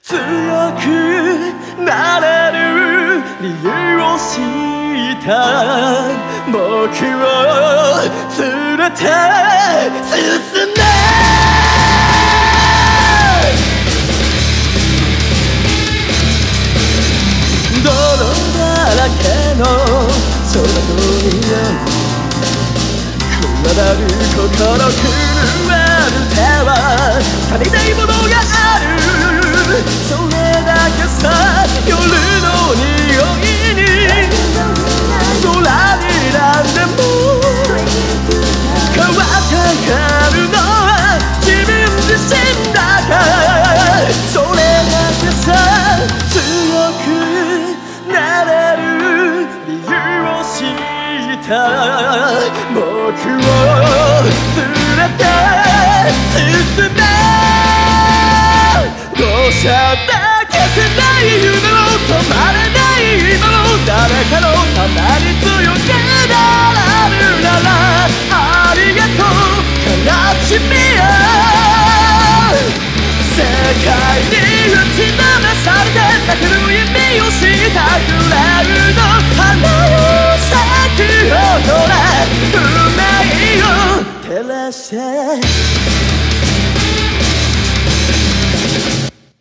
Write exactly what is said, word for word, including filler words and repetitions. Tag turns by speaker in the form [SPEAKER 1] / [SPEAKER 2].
[SPEAKER 1] 強くなれる理由を知った僕を連れて進め泥だらけの空の匂いくわだる心震える手は足りないものがあるそれだけさ夜の匂いに空に何でも変わってくるのは自分自身だからそれだけさ強くなれる理由を知った僕を連れて進めどうしたって消せない夢を止まれない今を誰かのために強くなれるならありがとう悲しみや世界に打ちのめされて泣ける意味をしたくれるの花を咲くほら運命を照らして